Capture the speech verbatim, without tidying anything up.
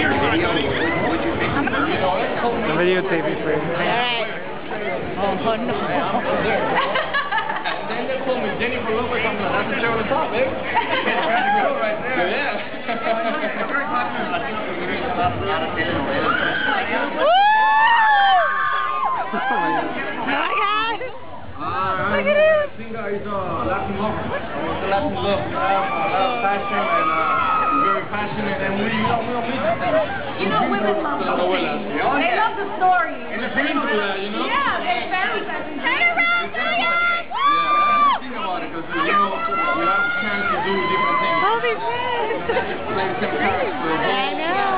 your video? What'd you think? The videotape for you. Alright. Oh, no. Then they told me Jennifer Lopez, I'm like, that's a show on the top, eh? That's the girl right there. Yeah. Look at him! I think uh, he's uh, Latin lover. He's a Latin lover. Uh, a lot of passion and uh, very passionate. And we love, we love music. You know, women love those things. They love the story. And the famous for that, you know? Yeah, they're famous. Turn around, Julia! Yeah, that's the thing about it, because you know, you have a chance to do different things. Holy shit! Play the same character. I know.